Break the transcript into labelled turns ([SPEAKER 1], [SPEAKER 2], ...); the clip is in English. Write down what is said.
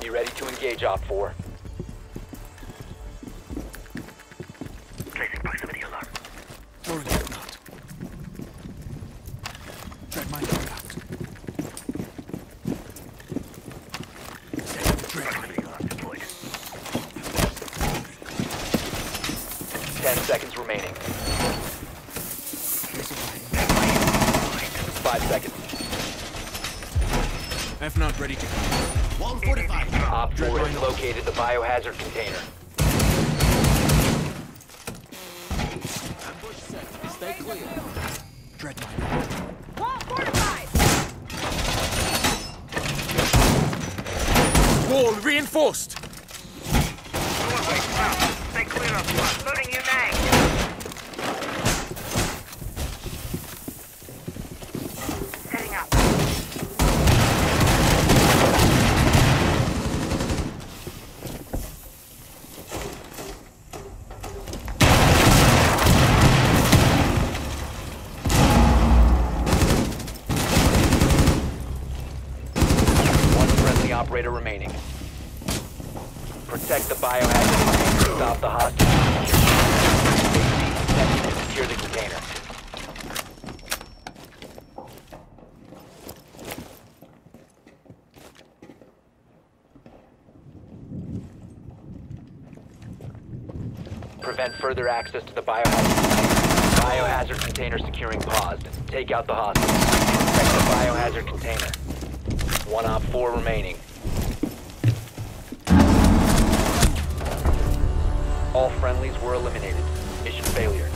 [SPEAKER 1] Be ready to engage Op 4.
[SPEAKER 2] Placing proximity alarm.
[SPEAKER 3] Throwing it out. Dread mine going out.
[SPEAKER 2] Proximity alarm deployed.
[SPEAKER 1] 10 seconds remaining.
[SPEAKER 3] There's a mine.
[SPEAKER 1] 5 seconds.
[SPEAKER 3] F not ready to go.
[SPEAKER 4] Wall fortified.
[SPEAKER 1] Op 4 has located the biohazard container.
[SPEAKER 4] Ambush set. Stay clear.
[SPEAKER 3] Dread mine.
[SPEAKER 5] Wall fortified!
[SPEAKER 3] Wall reinforced!
[SPEAKER 2] Doorway south. Stay clear up front. Loading you now. Setting up.
[SPEAKER 1] One friendly operator remaining. Protect the biohazard container. Stop the hostage. Secure the container. Prevent further access to the biohazard. Biohazard container securing paused. Take out the hostage. Protect the biohazard container. One Op 4 remaining. All friendlies were eliminated. Mission failure.